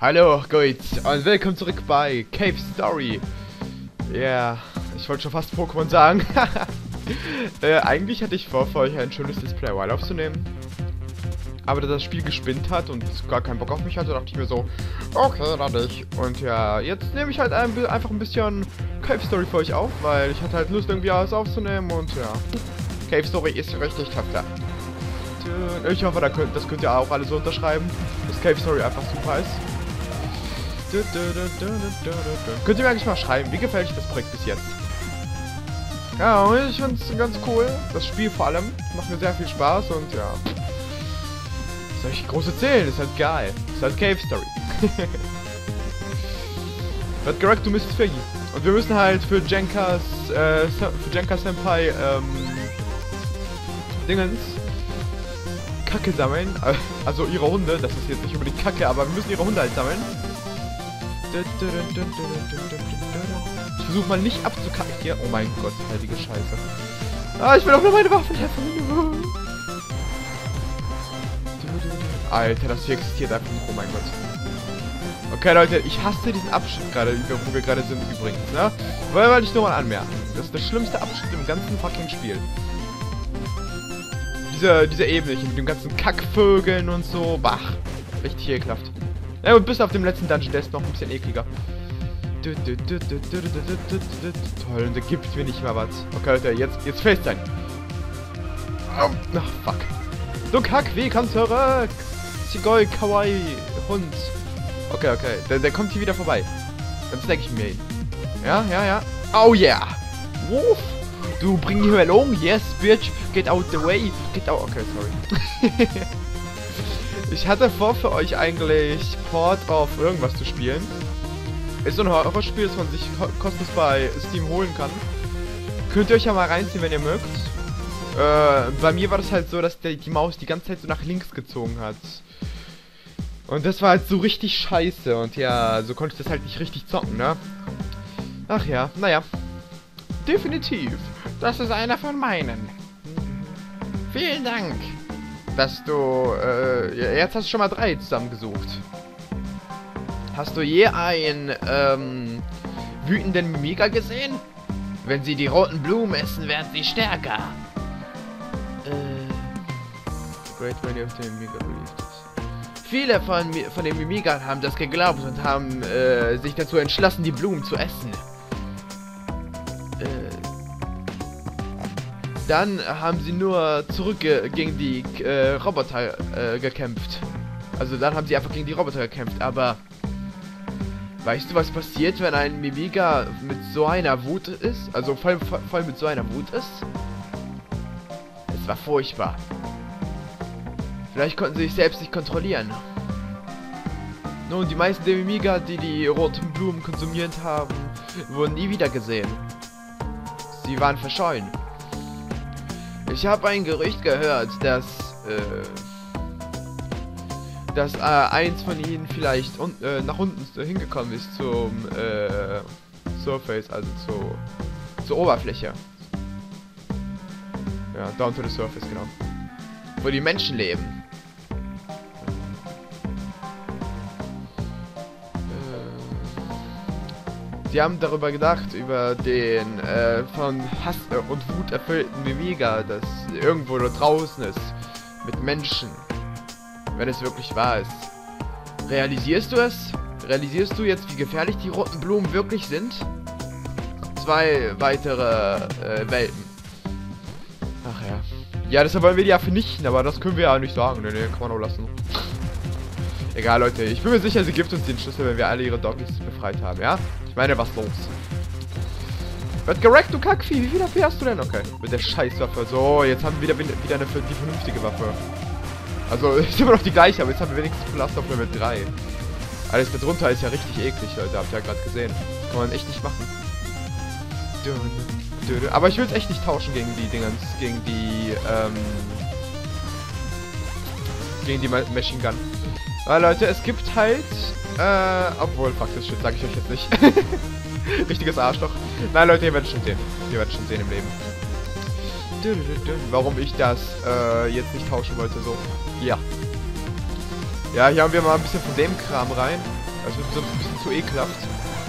Hallo, gut und willkommen zurück bei Cave Story. Ja, ich wollte schon fast Pokémon sagen. Eigentlich hatte ich vor, für euch ein schönes Let's Play Wild aufzunehmen. Aber da das Spiel gespinnt hat und gar keinen Bock auf mich hatte, dachte ich mir so, okay, dann nicht. Und ja, jetzt nehme ich halt einfach ein bisschen Cave Story für euch auf, weil ich hatte halt Lust, irgendwie alles aufzunehmen und ja. Cave Story ist richtig tough da. Ich hoffe, das könnt ihr auch alle so unterschreiben, dass Cave Story einfach super ist. Könnt ihr mir eigentlich mal schreiben, wie gefällt euch das Projekt bis jetzt? Ja, ich finde es ganz cool. Das Spiel vor allem macht mir sehr viel Spaß und ja. Solche große Zählen ist halt geil. Ist halt Cave Story. Wird korrekt, du Mrs. Figgy. Und wir müssen halt für Jenka Senpai Dingens Kacke sammeln. Also ihre Hunde, das ist jetzt nicht unbedingt Kacke, aber wir müssen ihre Hunde halt sammeln. Ich versuche mal nicht abzukacken hier. Oh mein Gott, heilige Scheiße. Ah, ich will auch nur meine Waffen treffen. Alter, das hier existiert einfach nicht. Oh mein Gott. Okay, Leute, ich hasse diesen Abschnitt gerade, wo wir gerade sind übrigens, ne? Weil ich nur mal anmerken. Das ist der schlimmste Abschnitt im ganzen fucking Spiel. Diese Ebene hier mit dem ganzen Kackvögeln und so. Bach. Richtig ekelhaft. Ja, und bis auf dem letzten Dungeon, der ist noch ein bisschen ekliger. Toll, und da gibt's mir nicht mal was. Okay, Leute, jetzt fest sein. Ach, fuck. Du Kack, wie komm zurück? Sigoi, Kawaii, Hund. Okay, der kommt hier wieder vorbei. Dann snack ich mir ihn. Ja. Oh yeah. Woof. Du bring die Meldung. Yes, bitch. Get out the way. Get out. Okay, sorry. Ich hatte vor, für euch eigentlich Port auf irgendwas zu spielen. Ist so ein Horrorspiel, das man sich kostenlos bei Steam holen kann. Könnt ihr euch ja mal reinziehen, wenn ihr mögt. Bei mir war das halt so, dass die Maus die ganze Zeit so nach links gezogen hat. Und das war halt so richtig scheiße. Und ja, so konnte ich das halt nicht richtig zocken, ne? Ach ja, naja. Definitiv. Das ist einer von meinen. Vielen Dank, dass du, jetzt hast du schon mal 3 zusammengesucht. Hast du je einen, wütenden Mimiga gesehen? Wenn sie die roten Blumen essen, werden sie stärker. Great many of the Mimiga believed this. Viele von den Mimigern haben das geglaubt und haben, sich dazu entschlossen, die Blumen zu essen. Dann haben sie nur zurück gegen die Roboter gekämpft. Also dann haben sie einfach gegen die Roboter gekämpft, aber weißt du, was passiert, wenn ein Mimiga mit so einer Wut ist? Also voll mit so einer Wut ist? Es war furchtbar. Vielleicht konnten sie sich selbst nicht kontrollieren. Nun, die meisten der Mimiga, die die roten Blumen konsumiert haben, wurden nie wieder gesehen. Sie waren verschollen. Ich habe ein Gerücht gehört, dass eins von ihnen vielleicht nach unten hingekommen ist zum Surface, also zur Oberfläche. Ja, down to the surface, genau. Wo die Menschen leben. Sie haben darüber gedacht, über den von Hass und Wut erfüllten Mimiga, das irgendwo da draußen ist, mit Menschen, wenn es wirklich wahr ist. Realisierst du es? Realisierst du jetzt, wie gefährlich die roten Blumen wirklich sind? 2 weitere Welpen. Ach ja. Ja, deshalb wollen wir die ja vernichten, aber das können wir ja nicht sagen. Ne, kann man auch lassen. Egal, Leute. Ich bin mir sicher, sie gibt uns den Schlüssel, wenn wir alle ihre Doggies befreit haben, ja? Ich meine, was los? Wird gerackt, du Kackvieh. Wie viel HP hast du denn? Okay, mit der Scheißwaffe. So, jetzt haben wir wieder die vernünftige Waffe. Also, ist immer noch die gleiche, aber jetzt haben wir wenigstens Blast auf Level 3. Alles darunter ist ja richtig eklig, Leute. Habt ihr ja gerade gesehen. Kann man echt nicht machen. Aber ich will es echt nicht tauschen gegen die Dingens. Gegen die Machine Gun. Weil, Leute, es gibt halt... obwohl, fuck, das Shit sage ich euch jetzt nicht. Richtiges Arschloch. Nein, Leute, ihr werdet schon sehen. Ihr werdet schon sehen im Leben. Warum ich das jetzt nicht tauschen wollte, so. Ja. Ja, hier haben wir mal ein bisschen von dem Kram rein. Das wird sonst ein bisschen zu ekelhaft.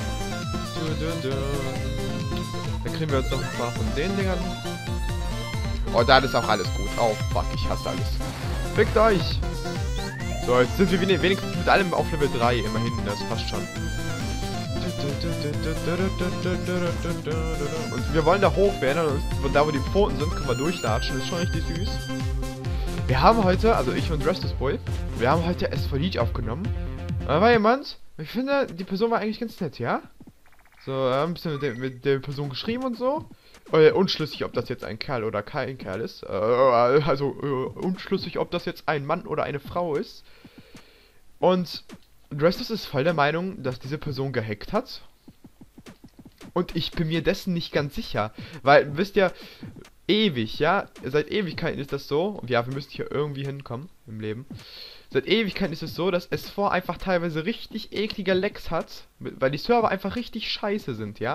Dann kriegen wir uns noch ein paar von den Dingern. Oh, da ist auch alles gut. Oh, fuck, ich hasse alles. Fickt euch! So, jetzt sind wir wenigstens mit allem auf Level 3. Immerhin, das passt schon. Und wir wollen da hoch werden. Und da, wo die Pfoten sind, können wir durchlatschen. Das ist schon richtig süß. Wir haben heute, also ich und Restless Boy, wir haben heute SV Lied aufgenommen. Da war jemand, ich finde, die Person war eigentlich ganz nett, ja? So, ein bisschen mit der Person geschrieben und so. Unschlüssig, ob das jetzt ein Kerl oder kein Kerl ist. Unschlüssig, ob das jetzt ein Mann oder eine Frau ist. Und Restless ist voll der Meinung, dass diese Person gehackt hat. Und ich bin mir dessen nicht ganz sicher. Weil, wisst ihr, ewig, ja? Seit Ewigkeiten ist das so. Und ja, wir müssen hier irgendwie hinkommen im Leben. Seit Ewigkeiten ist es so, dass SV einfach teilweise richtig eklige Lags hat. Weil die Server einfach richtig scheiße sind, ja?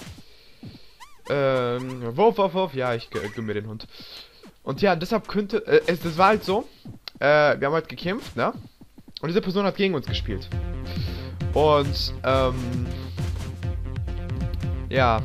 Wurf, ja, ich gönn mir den Hund. Und ja, deshalb könnte, das war halt so, wir haben halt gekämpft, ne? Und diese Person hat gegen uns gespielt. Und, ja.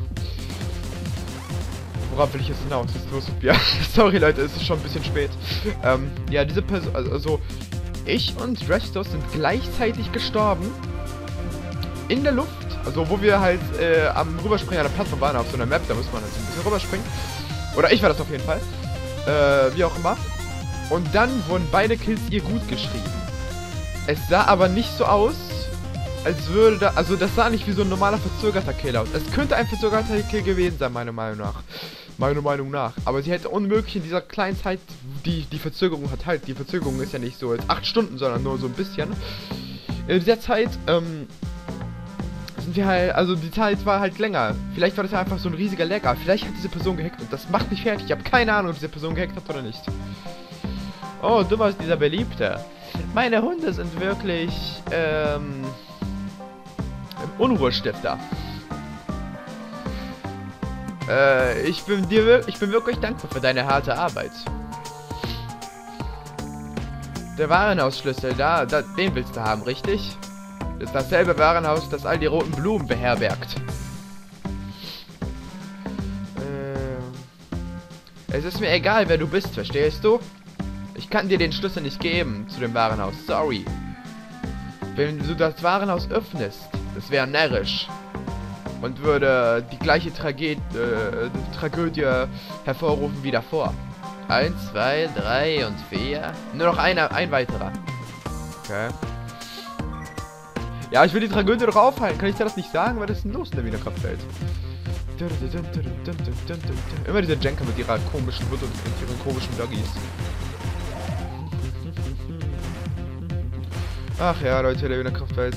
Worauf will ich jetzt hinaus? Was ist los mit mir? Sorry, Leute, es ist schon ein bisschen spät. Ja, diese Person, also, ich und Restos sind gleichzeitig gestorben. In der Luft. Also, wo wir halt, am Rüberspringen an der Plattform waren, auf so einer Map, da muss man halt so ein bisschen rüberspringen. Oder ich war das auf jeden Fall. Wie auch immer. Und dann wurden beide Kills ihr gut geschrieben. Es sah aber nicht so aus, als würde da, also das sah nicht wie so ein normaler verzögerter Kill aus. Es könnte ein verzögerter Kill gewesen sein, meiner Meinung nach. Aber sie hätte unmöglich in dieser kleinen Zeit, die Verzögerung hat halt, die Verzögerung ist ja nicht so jetzt 8 Stunden, sondern nur so ein bisschen. In dieser Zeit, sind wir halt, also die Zeit war halt länger. Vielleicht war das ja einfach so ein riesiger Lag, aber vielleicht hat diese Person gehackt und das macht mich fertig. Ich habe keine Ahnung, ob diese Person gehackt hat oder nicht. Oh, du warst dieser Beliebte. Meine Hunde sind wirklich, Unruhestifter. Ich bin wirklich dankbar für deine harte Arbeit. Der Warenhausschlüssel, den willst du haben, richtig? Das ist dasselbe Warenhaus, das all die roten Blumen beherbergt. Es ist mir egal, wer du bist, verstehst du? Ich kann dir den Schlüssel nicht geben zu dem Warenhaus, sorry. Wenn du das Warenhaus öffnest, das wäre närrisch. Und würde die gleiche Tragödie hervorrufen wie davor. 1, 2, 3 und 4. Nur noch ein weiterer. Okay. Ja, ich will die Tragödie doch aufhalten. Kann ich dir das nicht sagen? Was ist denn los in der Wiener Kraftwelt? Immer diese Jenker mit ihrer komischen Hut und ihren komischen Doggies. Ach ja, Leute, der Wiener Kraftwelt.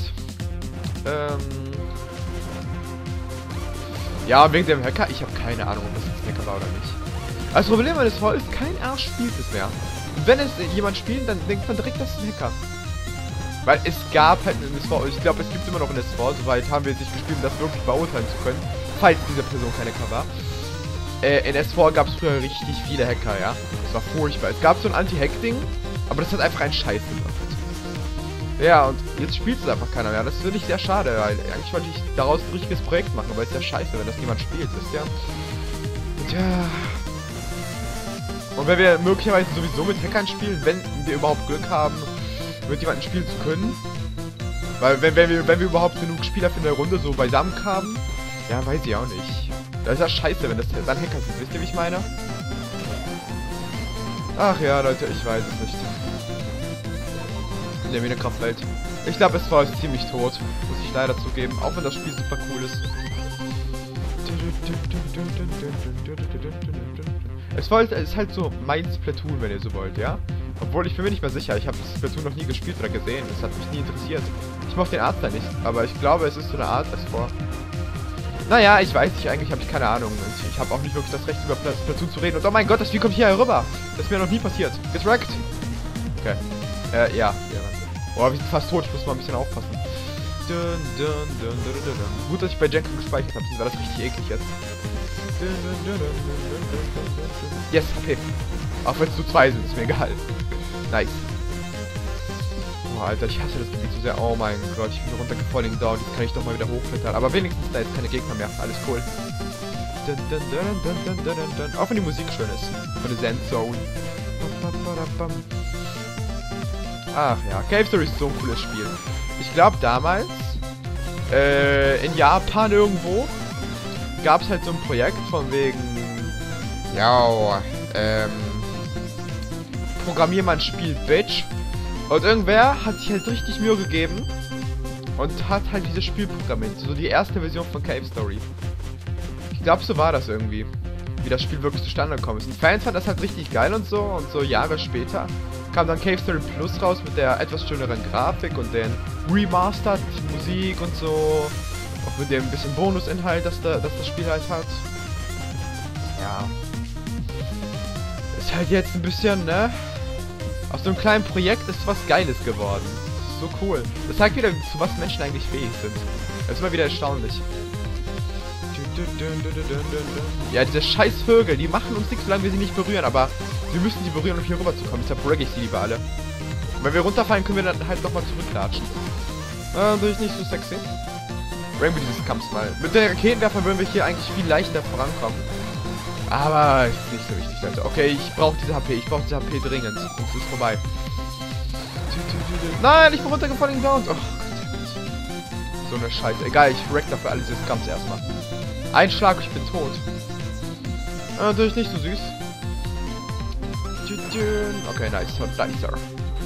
Ja, wegen dem Hacker. Ich habe keine Ahnung, ob das jetzt ein Hacker war oder nicht. Das Problem an SV ist, kein Arsch spielt es mehr. Und wenn es jemand spielt, dann denkt man direkt, das ist ein Hacker. Weil es gab halt in SV, ich glaube, es gibt immer noch in SV, soweit haben wir jetzt nicht gespielt, um das wirklich beurteilen zu können, falls diese Person kein Hacker war. In SV gab es früher richtig viele Hacker, ja. Das war furchtbar. Es gab so ein Anti-Hack-Ding, aber das hat einfach einen Scheiß gemacht. Ja, und jetzt spielt es einfach keiner mehr. Das finde ich sehr schade, weil eigentlich wollte ich daraus ein richtiges Projekt machen, aber es ist ja scheiße, wenn das niemand spielt, wisst ihr? Und ja. Und wenn wir möglicherweise sowieso mit Hackern spielen, wenn wir überhaupt Glück haben, mit jemandem spielen zu können. Weil wenn wir überhaupt genug Spieler für eine Runde so beisammen haben, ja, weiß ich auch nicht. Das ist ja scheiße, wenn das dann Hacker sind, wisst ihr, wie ich meine? Ach ja, Leute, ich weiß es nicht. Ne, wie eine Kraftwelt. Ich glaube, es war ziemlich tot, muss ich leider zugeben, auch wenn das Spiel super cool ist. Es ist halt so mein Splatoon, wenn ihr so wollt, ja? Obwohl, ich bin mir nicht mehr sicher, ich habe das Splatoon noch nie gespielt oder gesehen, das hat mich nie interessiert. Ich mochte den Arzt da nicht, aber ich glaube, es ist so eine Art SV. Naja, ich weiß nicht, eigentlich habe ich keine Ahnung. Ich habe auch nicht wirklich das Recht, über Splatoon zu reden. Und oh mein Gott, das Vieh kommt hier herüber. Das ist mir noch nie passiert. Getrackt. Okay. Ja. Boah, wir sind fast tot, ich muss mal ein bisschen aufpassen. Gut, dass ich bei Jenko gespeichert habe, sonst war das richtig eklig jetzt. Yes, okay. Auch wenn es zu 2 sind, ist mir egal. Nice. Alter, ich hasse das Gebiet so sehr. Oh mein Gott, ich bin hier runtergefallen dort. Jetzt kann ich doch mal wieder hochklettern. Aber wenigstens da ist keine Gegner mehr. Alles cool. Auch wenn die Musik schön ist. Von der Zen-Zone. Ach ja, Cave Story ist so ein cooles Spiel. Ich glaube damals, in Japan irgendwo, gab es halt so ein Projekt von wegen, ja, programmier mal ein Spiel, Bitch. Und irgendwer hat sich halt richtig Mühe gegeben und hat halt dieses Spiel programmiert. So die erste Version von Cave Story. Ich glaube, so war das irgendwie, wie das Spiel wirklich zustande gekommen ist. Und Fans fanden das halt richtig geil und so Jahre später kam dann Cave Story Plus raus mit der etwas schöneren Grafik und den Remastered Musik und so. Auch mit dem bisschen Bonusinhalt, das das Spiel halt hat. Ja. Ist halt jetzt ein bisschen, ne? Aus so einem kleinen Projekt ist was Geiles geworden. Das ist so cool. Das zeigt wieder, zu was Menschen eigentlich fähig sind. Das ist immer wieder erstaunlich. Ja, diese scheiß Vögel, die machen uns nichts, solange wir sie nicht berühren, aber wir müssen sie berühren, um hier rüber zu kommen. Deshalb break ich sie lieber alle. Und wenn wir runterfallen, können wir dann halt nochmal zurücklatschen. Natürlich nicht so sexy. Rainbow dieses Kampfs mal. Mit den Raketenwerfern würden wir hier eigentlich viel leichter vorankommen. Aber ist nicht so wichtig, Leute. Okay, ich brauche diese HP. Ich brauche diese HP dringend. Sonst ist vorbei. Nein, ich bin runtergefallen down. Oh Gott. So eine Scheiße. Egal, ich wreck dafür alle dieses Kampfs erstmal. Ein Schlag, ich bin tot. Natürlich nicht so süß. Okay, nice. Nicer.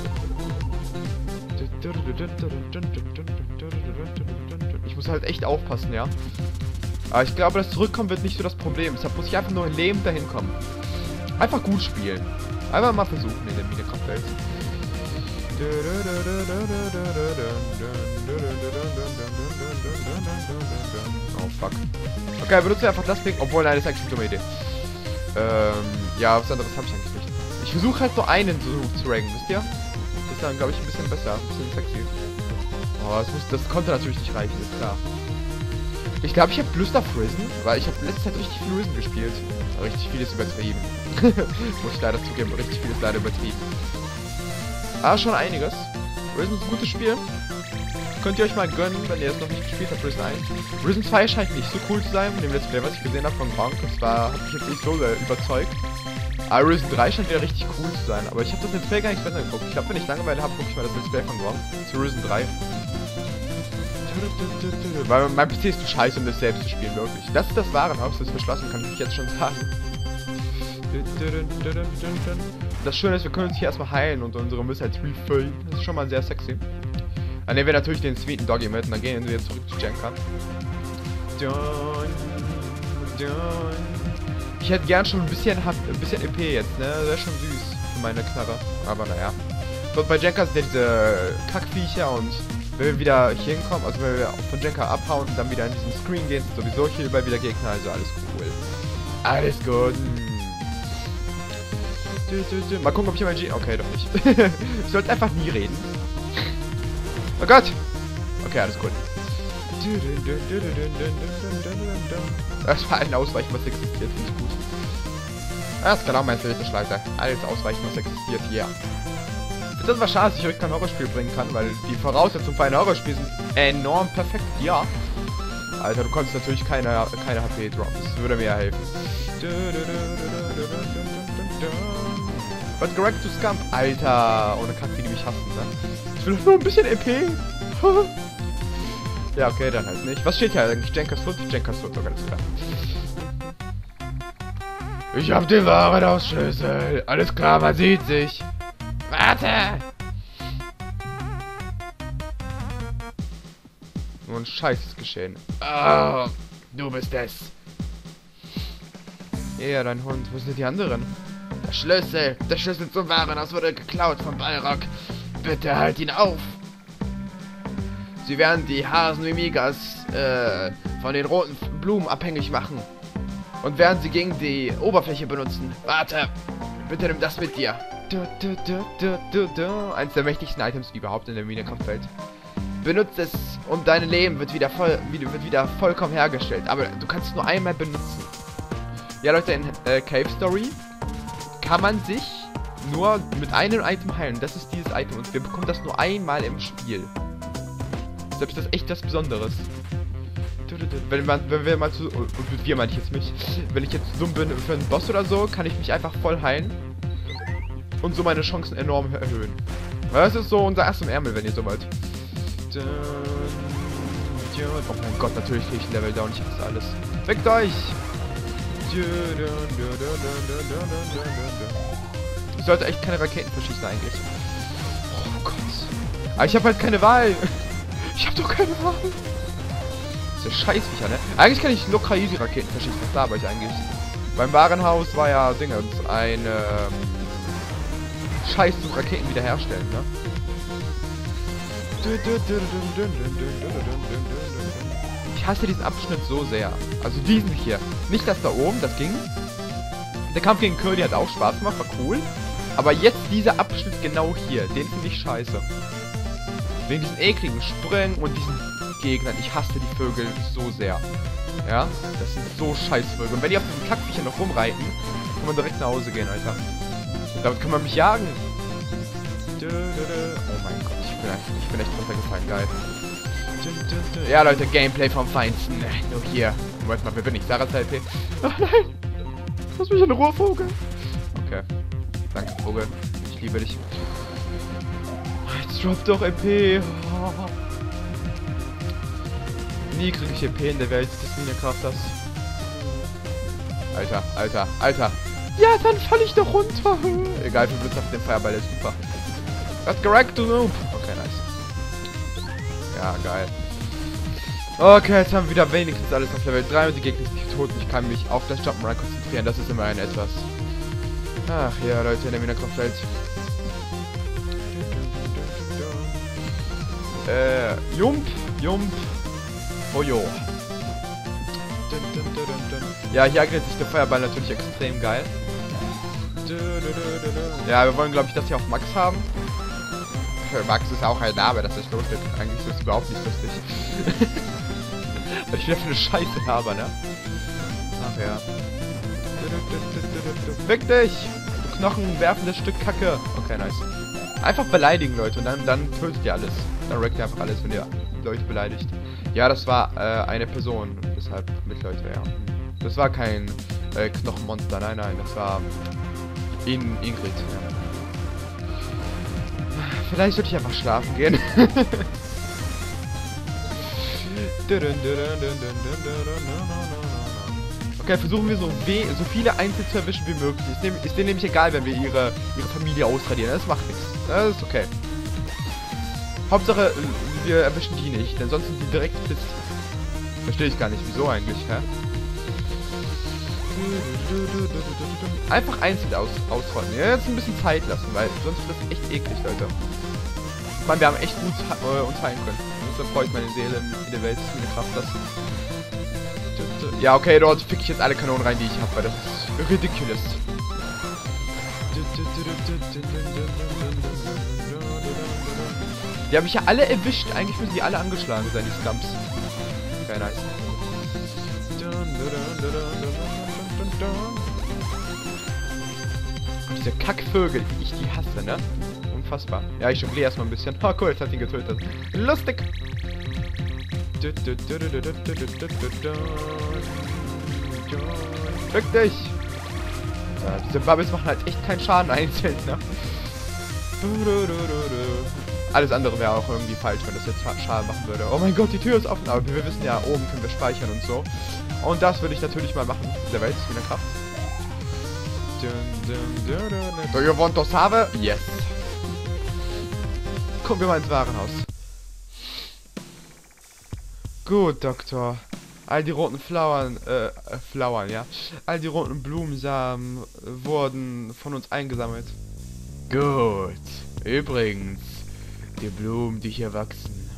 Ich muss halt echt aufpassen, ja. Aber ich glaube, das Zurückkommen wird nicht so das Problem. Deshalb muss ich einfach nur lebend dahin kommen. Einfach gut spielen. Einfach mal versuchen in der Minecraft-Welt. Oh, fuck. Okay, benutze einfach das Ding. Obwohl, nein, das ist eigentlich eine dumme Idee. Ja, was anderes habe ich eigentlich nicht. Ich versuche halt nur einen so zu ranken, wisst ihr? Das ist dann, glaube ich, ein bisschen besser. Ein bisschen sexy. Oh, das konnte natürlich nicht reichen, ist klar. Ich glaube, ich habe Lust auf Risen, weil ich habe letzte Zeit richtig viel Risen gespielt. Richtig viel ist übertrieben. Muss ich leider zugeben, richtig viel ist leider übertrieben. Aber schon einiges. Risen ist ein gutes Spiel. Könnt ihr euch mal gönnen, wenn ihr es noch nicht gespielt habt, Risen 1. Risen 2 scheint nicht so cool zu sein, von dem Let's Play, was ich gesehen habe von Gronk. Das hat mich jetzt nicht so überzeugt. Aber Risen 3 scheint wieder richtig cool zu sein. Aber ich habe das Let's Play gar nicht besser geguckt. Ich glaube, wenn ich Langeweile habe, gucke ich mal das Let's Play von Gronk zu Risen 3. Weil mein PC ist zu scheiße, um das selbst zu spielen, wirklich. Das ist das Warenhaus, das ist verschlossen, kann ich jetzt schon sagen. Das Schöne ist, wir können uns hier erstmal heilen und unsere Missiles refillen. Das ist schon mal sehr sexy. Dann nehmen wir natürlich den sweeten Doggy mit und dann gehen wir zurück zu Jenka. Ich hätte gern schon ein bisschen EP jetzt, ne? Das wäre schon süß für meine Knarre. Aber naja. Dort bei Jenka sind ja diese Kackviecher und wenn wir wieder hier hinkommen, also wenn wir von Jenka abhauen und dann wieder in diesen Screen gehen, sind sowieso hier überall wieder Gegner, also alles cool. Alles gut. Mal gucken, ob ich immer okay, doch nicht. Ich sollte einfach nie reden. Oh Gott! Okay, alles gut. Das war ein Ausweichen, was existiert, finde ich gut. Das ist genau mein Hilfeschleiter. Alles Ausweichen, was existiert, ja. Yeah. Das war schade, dass ich euch kein Horrorspiel bringen kann, weil die Voraussetzungen für ein Horrorspiel sind enorm perfekt, ja. Alter, du konntest natürlich keine HP droppen, das würde mir ja helfen. But correct to Scump. Alter, ohne Kack, wie die mich hassen, ne? Ich will nur ein bisschen EP. Ja, okay, dann halt nicht. Was steht hier eigentlich? Jenkas Foot? Jenkas Foot, ganz klar. Ich hab den Warenhausschlüssel. Alles klar, man sieht sich. Warte! Nur ein Scheiß ist geschehen. Oh, du bist es. Ja, dein Hund. Wo sind die anderen? Der Schlüssel zum Warenhaus wurde geklaut von Balrog. Bitte halt ihn auf. Sie werden die Hasenmimigas von den roten Blumen abhängig machen. Und werden sie gegen die Oberfläche benutzen. Warte. Bitte nimm das mit dir. Eins der mächtigsten Items überhaupt in der Minecraft-Welt. Benutzt es und dein Leben wird wieder vollkommen hergestellt. Aber du kannst es nur einmal benutzen. Ja, Leute, in Cave Story kann man sich nur mit einem Item heilen. Das ist dieses Item und wir bekommen das nur einmal im Spiel. Selbst das ist echt was Besonderes. Wenn wir mal zu... Und mit wir meine ich jetzt mich. Wenn ich jetzt dumm bin für einen Boss oder so, kann ich mich einfach voll heilen. Und so meine Chancen enorm erhöhen. Das ist so unser Ass im Ärmel, wenn ihr so wollt. Oh mein Gott, natürlich kriege ich ein Level down. Ich hasse alles. Weckt euch! Ich sollte echt keine Raketen verschießen eigentlich. Oh Gott. Aber ich habe halt keine Wahl. Ich habe doch keine Wahl. Das ist ja Scheißviecher, ne? Eigentlich kann ich locker easy Raketen verschießen. Was laber ich eigentlich? Beim Warenhaus war ja Dingens ein Scheiß zum Raketen wiederherstellen, ne? Ich hasse diesen Abschnitt so sehr. Also diesen hier. Nicht das da oben, das ging. Der Kampf gegen Curly hat auch Spaß gemacht, war cool. Aber jetzt dieser Abschnitt genau hier, den finde ich scheiße. Wegen diesen ekligen Sprüngen und diesen Gegnern. Ich hasse die Vögel so sehr. Ja, das sind so scheiß Vögel. Und wenn die auf diesen Kackviecher noch rumreiten, kann man direkt nach Hause gehen, Alter. Damit kann man mich jagen. Oh mein Gott, ich bin echt runtergefallen, geil. Ja, Leute, Gameplay vom Feinsten. Nur hier. Moment mal, wer bin ich? Sarah LP. Oh nein! Lass mich in Ruhe, Vogel. Okay. Danke, Vogel. Ich liebe dich. Jetzt drop doch EP. Oh. Nie kriege ich EP in der Welt, das Minecraft das. Alter, Alter, Alter. Ja, dann falle ich doch runter. Egal, wie Blitz auf den Feuerball ist super. That's correct, du Noob. Okay, nice. Ja, geil. Okay, jetzt haben wir wieder wenigstens alles auf Level 3 und die Gegner sind nicht tot und ich kann mich auf das Jump'n'Run konzentrieren. Das ist immerhin etwas. Ach ja, Leute, in der Minecraft-Welt. Jump. Oh jo. Ja, hier eignet sich der Feuerball natürlich extrem geil. Ja, wir wollen, glaube ich, das hier auf Max haben. Max ist auch ein Name, das ist lustig. Eigentlich ist es überhaupt nicht lustig. Weil ich wieder für eine Scheiße habe, ne? Ach ja. Weg dich! Du knochenwerfendes Stück Kacke. Okay, nice. Einfach beleidigen, Leute, und dann tötet ihr alles. Dann wreckt ihr einfach alles, wenn ihr Leute beleidigt. Ja, das war eine Person. Deshalb mit Leute, ja. Das war kein Knochenmonster, nein, das war Ingrid. Ja. Vielleicht sollte ich einfach schlafen gehen. Okay, versuchen wir so viele Einzel zu erwischen wie möglich. Ist denen nämlich egal, wenn wir ihre Familie ausradieren. Das macht nichts. Das ist okay. Hauptsache, wir erwischen die nicht, denn sonst sind die direkt pisst. Verstehe ich gar nicht, wieso eigentlich, hä? Einfach einzeln ausräumen. Ja, jetzt ein bisschen Zeit lassen, weil sonst wird das echt eklig, Leute. Ich meine, wir haben echt gut uns heilen können. Deshalb freut meine Seele in der Welt, meine Kraft lassen. Ja, okay, dort fick ich jetzt alle Kanonen rein, die ich habe, weil das ist ridiculous. Die habe ich ja alle erwischt. Eigentlich müssen die alle angeschlagen sein, die Scums. Okay, nice. Und diese Kackvögel, wie ich die hasse, ne? Unfassbar. Ja, ich jongliere erstmal ein bisschen. Oh, cool, jetzt hat ihn getötet. Lustig! Fick dich! Ja, diese Bubbles machen halt echt keinen Schaden einzeln, ne? Alles andere wäre auch irgendwie falsch, wenn das jetzt Schaden machen würde. Oh mein Gott, die Tür ist offen, aber wir wissen ja, oben können wir speichern und so. Und das würde ich natürlich mal machen. Der Welt ist wieder Kraft. Do you want to have? Yes. Kommen wir mal ins Warenhaus. Gut, Doktor. All die roten Flauern, ja. All die roten Blumensamen wurden von uns eingesammelt. Gut. Übrigens, die Blumen, die hier wachsen,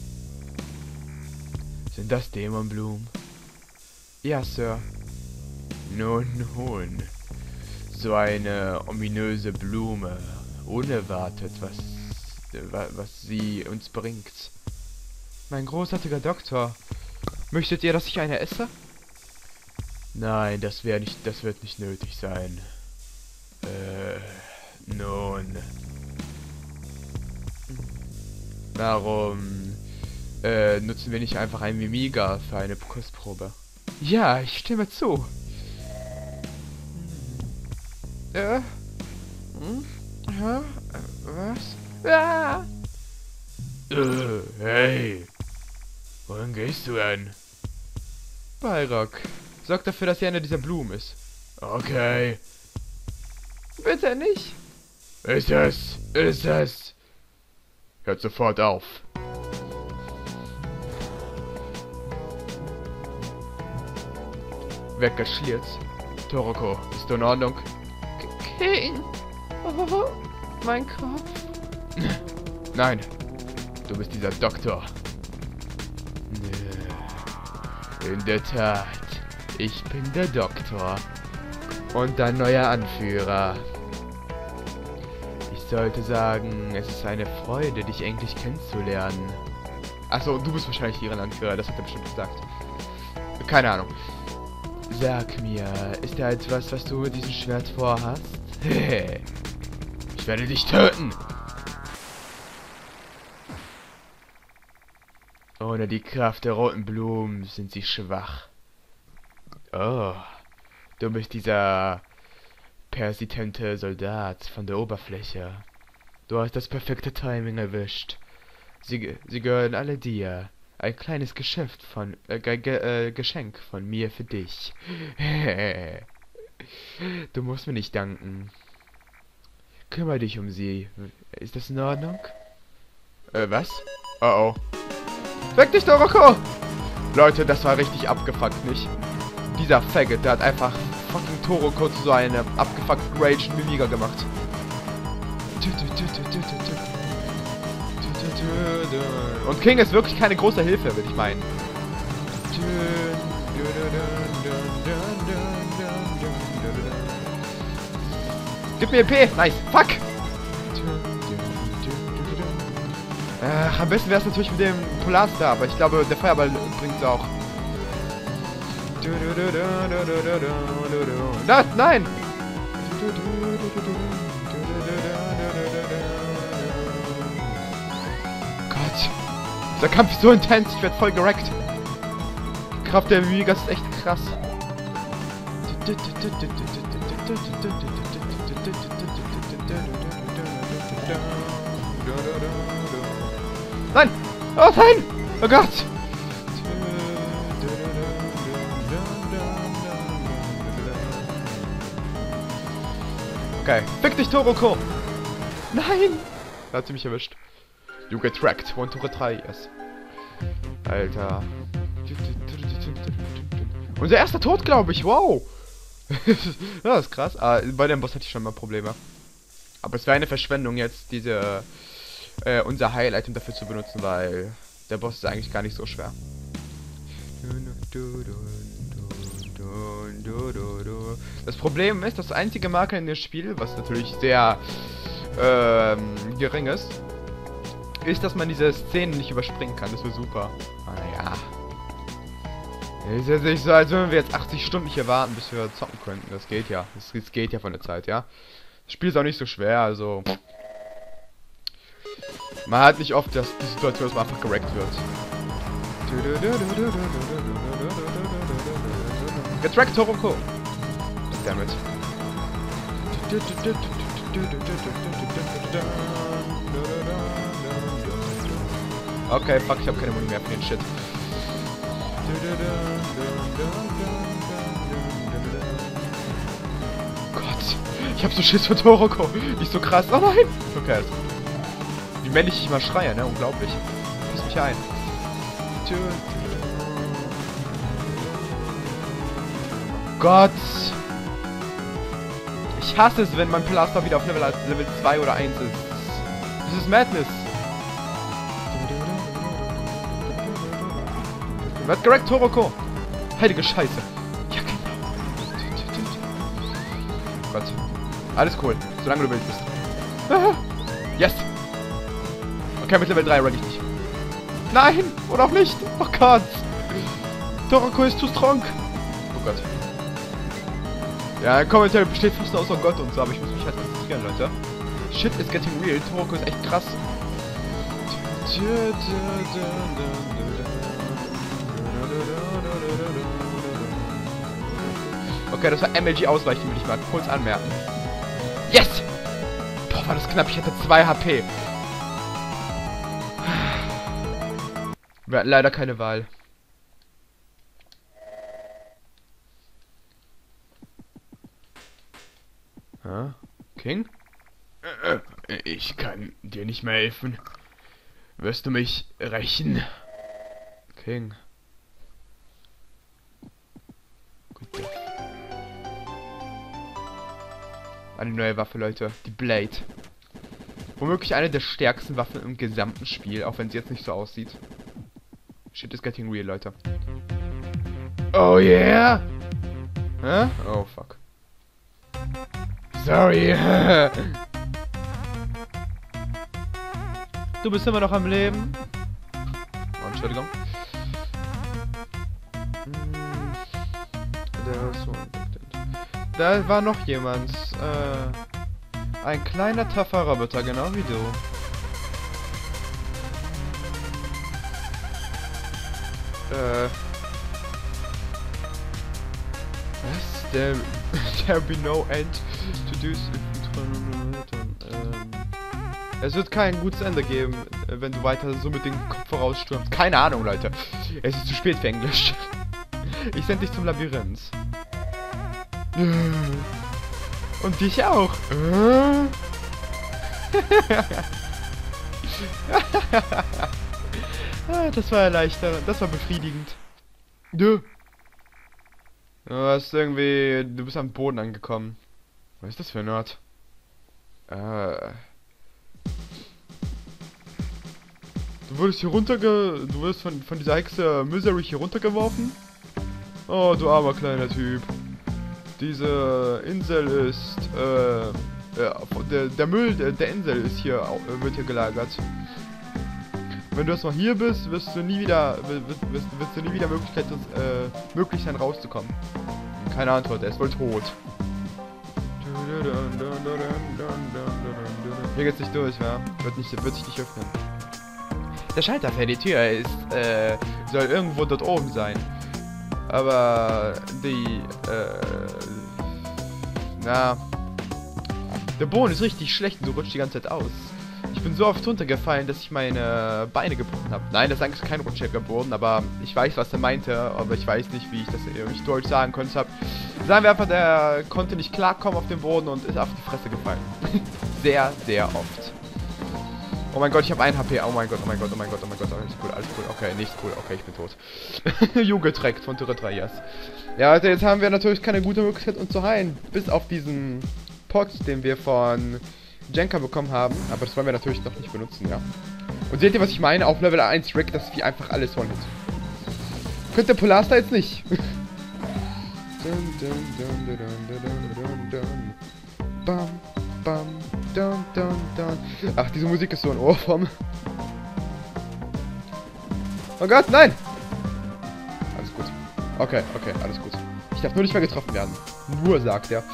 sind das Dämonblumen? Ja, Sir. Nun. So eine ominöse Blume. Unerwartet, was sie uns bringt. Mein großartiger Doktor. Möchtet ihr, dass ich eine esse? Nein, das wird nicht nötig sein. Nun. Warum nutzen wir nicht einfach einen Mimiga für eine Kostprobe? Ja, ich stimme zu. Was? Ah! Hey. Wohin gehst du denn? Bayrock, sorg dafür, dass hier eine dieser Blumen ist. Okay. Bitte nicht. Ist es. Ist es. Hört sofort auf. Weggeschliert. Toroko, bist du in Ordnung? King. Oh, mein Kopf. Nein. Du bist dieser Doktor. In der Tat. Ich bin der Doktor. Und dein neuer Anführer. Ich sollte sagen, es ist eine Freude, dich endlich kennenzulernen. Achso, du bist wahrscheinlich ihren Anführer, das hat er bestimmt gesagt. Keine Ahnung. Sag mir, ist da etwas, was du mit diesem Schwert vorhast? Ich werde dich töten! Ohne die Kraft der roten Blumen sind sie schwach. Oh, du bist dieser persistente Soldat von der Oberfläche. Du hast das perfekte Timing erwischt. Sie gehören alle dir. Ein kleines Geschenk von mir für dich. Du musst mir nicht danken. Kümmere dich um sie. Ist das in Ordnung? Was? Oh oh. Weg dich, Toroko! Leute, das war richtig abgefuckt, nicht? Dieser Faggot, der hat einfach fucking Toroko zu so einem abgefuckten Rage Mimiga gemacht. Und King ist wirklich keine große Hilfe, würde ich meinen. Gib mir EP! Nice! Fuck! Am besten wäre es natürlich mit dem Polarstar, aber ich glaube, der Feuerball bringt es auch. Nein! Gott. Dieser Kampf ist so intens, ich werde voll gerackt. Die Kraft der Mimigas ist echt krass. Nein! Oh nein! Oh Gott! Okay. Fick dich, Toroko! Nein! Da hat sie mich erwischt. You get tracked. 1, 2, 3, yes. Alter. Unser erster Tod, glaube ich. Wow! Das ist krass. Bei dem Boss hatte ich schon mal Probleme. Aber es wäre eine Verschwendung jetzt, diese unser Heil-Item dafür zu benutzen, weil der Boss ist eigentlich gar nicht so schwer. Das Problem ist, das einzige Marker in dem Spiel, was natürlich sehr gering ist, dass man diese Szenen nicht überspringen kann. Das wäre super. Naja. Es ist jetzt nicht so, als würden wir jetzt 80 Stunden hier warten, bis wir zocken könnten. Das geht ja. Das geht ja von der Zeit, ja. Das Spiel ist auch nicht so schwer, also... Man hat nicht oft die Situation, dass man einfach gerackt wird. Getrackt, Toroko! Damit. Okay, fuck, ich habe keine Muni mehr für den Shit. Gott, ich hab so Schiss für Toroko. Nicht so krass. Oh nein! Okay, also. Wie männlich ich mal schreie, ne? Unglaublich. Piss mich ein. Gott! Ich hasse es, wenn mein Plasma wieder auf Level 2 oder 1 ist. Das ist Madness. Wird gerackt, Toroko! Heilige Scheiße! Ja, genau! Gott. Alles cool, solange du wild bist. Ah, yes! Okay, mit Level 3 run ich nicht. Nein! Oder auch nicht! Oh Gott! Toroko ist zu strong! Oh Gott. Ja, ein Kommentar besteht fast nur aus Gott und so, aber ich muss mich halt konzentrieren, Leute. Shit is getting real. Toroko ist echt krass. Okay, das war MLG ausweichen, will ich mal kurz anmerken. Yes! Boah, war das knapp. Ich hatte 2 HP. Wir hatten leider keine Wahl. Hä? King? Ich kann dir nicht mehr helfen. Wirst du mich rächen? King. Gut. Eine neue Waffe, Leute. Die Blade. Womöglich eine der stärksten Waffen im gesamten Spiel, auch wenn sie jetzt nicht so aussieht. Shit is getting real, Leute. Oh yeah! Hä? Oh fuck. Sorry. Du bist immer noch am Leben. Oh, Entschuldigung. Da war noch jemand. Ein kleiner, taffer Roboter, genau wie du. Was? There be no end to do. Es wird kein gutes Ende geben, wenn du weiter so mit dem Kopf vorausstürmst. Keine Ahnung, Leute. Es ist zu spät für Englisch. Ich sende dich zum Labyrinth. Und dich auch. Das war erleichternd. Das war befriedigend. Du hast irgendwie... Du bist am Boden angekommen. Was ist das für ein Ort? Du wurdest hier Du wurdest von dieser Hexe Misery hier runtergeworfen? Oh, du armer kleiner Typ. Diese Insel ist, der Müll der Insel ist hier, wird hier gelagert. Wenn du erstmal hier bist, wirst du nie wieder möglich sein rauszukommen. Keine Antwort, er ist wohl tot. Hier geht's nicht durch, ja? Wird sich nicht öffnen. Der Schalter für die Tür ist, soll irgendwo dort oben sein. Aber der Boden ist richtig schlecht und du rutschst die ganze Zeit aus. Ich bin so oft runtergefallen, dass ich meine Beine gebrochen habe. Nein, das ist eigentlich kein rutschiger Boden, aber ich weiß, was er meinte, aber ich weiß nicht, wie ich das nicht deutsch sagen konnte. Sagen wir einfach, der konnte nicht klarkommen auf dem Boden und ist auf die Fresse gefallen. Sehr, sehr oft. Oh mein Gott, ich habe 1 HP. Oh mein Gott, oh mein Gott, oh mein Gott, oh mein Gott. Alles cool, alles cool. Okay, nicht cool. Okay, ich bin tot. Jugendreckt von Turret 3, yes. Ja, also jetzt haben wir natürlich keine gute Möglichkeit, uns zu heilen. Bis auf diesen Pot, den wir von Jenka bekommen haben. Aber das wollen wir natürlich noch nicht benutzen, ja. Und seht ihr, was ich meine? Auf Level 1 Rick, das ist wie einfach alles One-Hit. Könnte Polarster jetzt nicht. Bam, bam, dun, dun, dun. Ach, diese Musik ist so ein Ohrwurm. Oh Gott, nein! Alles gut. Okay, okay, alles gut. Ich darf nur nicht mehr getroffen werden. Nur, sagt er.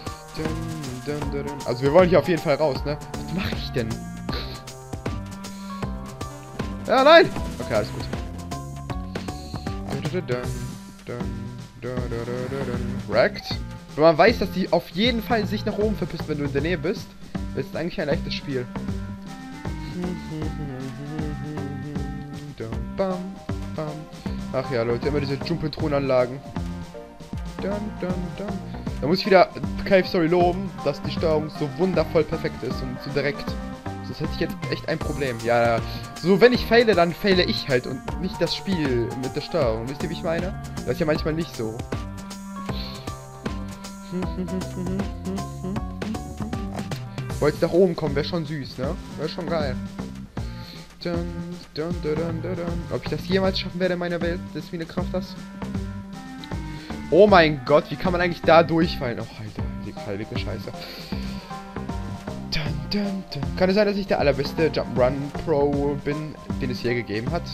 Also wir wollen hier auf jeden Fall raus, ne? Was mache ich denn? Ja, nein! Okay, alles gut. Wrecked. Wenn man weiß, dass die auf jeden Fall sich nach oben verpisst, wenn du in der Nähe bist, ist es eigentlich ein leichtes Spiel. Ach ja, Leute, immer diese Jump-and-Thron-Anlagen. Da muss ich wieder Cave Story loben, dass die Steuerung so wundervoll perfekt ist und so direkt. Sonst hätte ich jetzt echt ein Problem. Ja, so wenn ich faile, dann faile ich halt und nicht das Spiel mit der Steuerung. Wisst ihr, wie ich meine? Das ist ja manchmal nicht so. Wollte nach oben kommen, wäre schon süß, ne? Wäre schon geil. Ob ich das jemals schaffen werde in meiner Welt, das wie eine Kraft das? Oh mein Gott, wie kann man eigentlich da durchfallen? Oh, Alter, die heilige Scheiße. Kann es sein, dass ich der allerbeste Jump'n'Run Pro bin, den es je gegeben hat?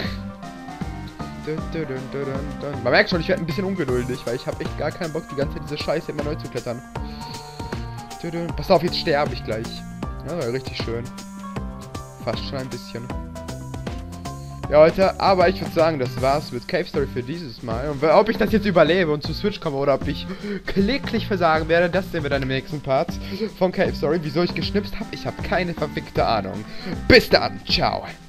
Man merkt schon, ich werde ein bisschen ungeduldig, weil ich habe echt gar keinen Bock, die ganze Zeit diese Scheiße immer neu zu klettern. Pass auf, jetzt sterbe ich gleich. Ja, war richtig schön. Fast schon ein bisschen. Ja, Leute, aber ich würde sagen, das war's mit Cave Story für dieses Mal. Und ob ich das jetzt überlebe und zu Switch komme oder ob ich kläglich versagen werde, das sehen wir dann im nächsten Part von Cave Story. Wieso ich geschnipst habe, ich habe keine verfickte Ahnung. Bis dann, ciao.